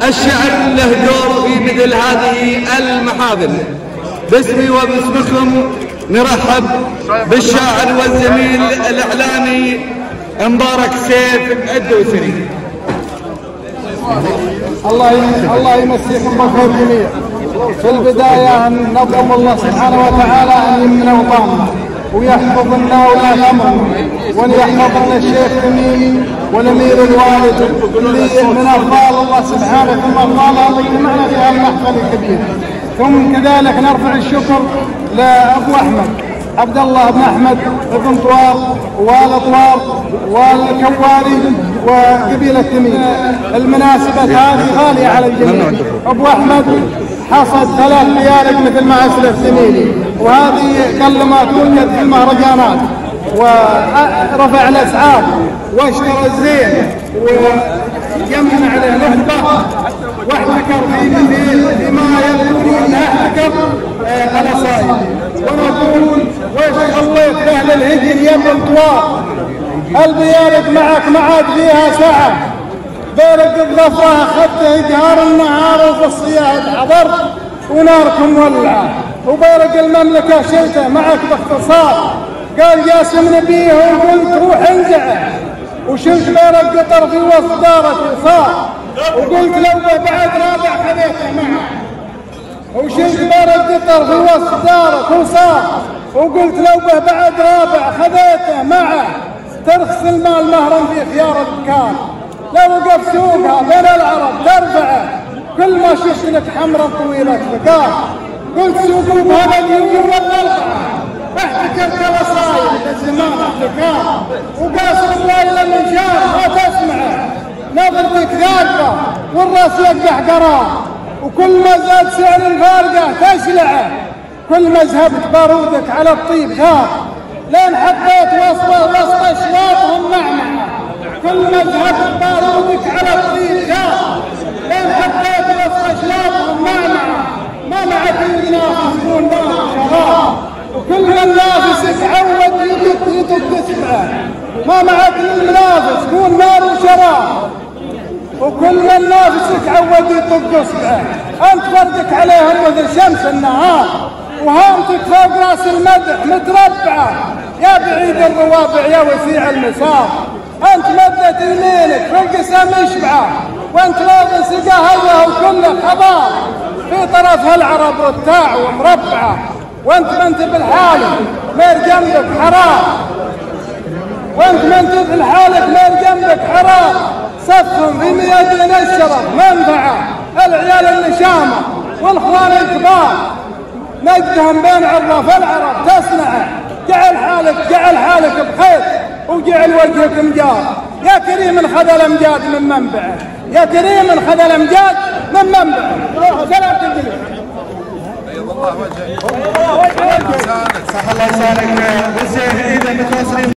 الشعر له دور في مثل هذه المحافل. باسمي وباسمكم نرحب بالشاعر والزميل الإعلامي مبارك سيف الدوسري. الله يمسيكم بالخير جميعا. في البداية نطلب الله سبحانه وتعالى أن يمن أوطاننا ويحفظ لنا ولاة أمرنا، وأن يحفظ لنا الشيخ تميم والأمير الوالد اللي من أفضال الله سبحانه ثم أفضالها اللي اجتمعنا في هذا المحفل الكبير. ثم كذلك نرفع الشكر لأبو أحمد عبد الله بن أحمد بن طوار وآل طوار والكواري وقبيلة تميم. المناسبة هذه غالية على الجميع. أبو أحمد حصد 3 ليالق مثل ما أسلف زميلي، وهذه قل ما توجد في المهرجانات، ورفع الأسعار واشترى الزين وجمع عليه نهبة واحتكر فيما يبدو أنه احتكر الأصائل. ونقول وش خليت أهل الهجر يا ابن طوار، البيارق معك ما عاد فيها ساعة، بارق الضفة أخذته جهار النهار وفي الصياد حضرت وناركم ولعة، وبارق المملكة شلته معك باختصار، قال جاسم نبيه وقلت روح انزعه، وشلت بارق قطر في وسط دارة وصار، وقلت لو بعد رابع خذيته معه، وشلت بارق قطر في وسط دارة وصار، وقلت لو بعد رابع خذيته معه، ترخص المال مهرا في خيار الدكان، لو وقف سوقها بين العرب ترفعه، كل ما شفت لك حمرا طويلة فقار، قلت سوقوا بهذا اليوم والطلقة، احتكرت الوصايا الزمان احتكار، وقاس الليل من شار ما تسمعه، نظرتك ذاقبة والراس يقح قرار، وكل ما زاد سعر الفارقة تشلعه، كل ما ذهبت بارودك على الطيب ثار، لين حطيت وسط اشواطهم معمعة، كل ما ذهبت بارودك على الطيب ثار، لين حطيت وسط اشواطهم معمعة، ما معك ينافس يكون نافس شراب، وكل من نافسك عود يدق اسمعه، ما معك المنافس كون نار وشراب، وكل من نافسك عود يطق اصبعه، انت فردك عليهم مثل شمس النهار، وهامتك فوق راس المدح متربعه، يا بعيد الروابع يا وسيع المسار، انت مدت يمينك في القسم يشبعه، وانت لازم سقاها وكله خبار، في طرفها العرب رتاع ومربعه، وانت منت بالحالك مير جنبك حرام، وانت منت بالحالك مير جنبك حرام، صفهم في ميادين الشرف منفعه، العيال النشامه والاخوان الكبار، نجدهم بين عراف العرب تصنعه، جعل حالك بخير وجعل وجهك مجار، يا كريم خذ الامجاد من منبعه، يا كريم خذ الامجاد من منبعه. سلام تنجلس. صح الله لسانك.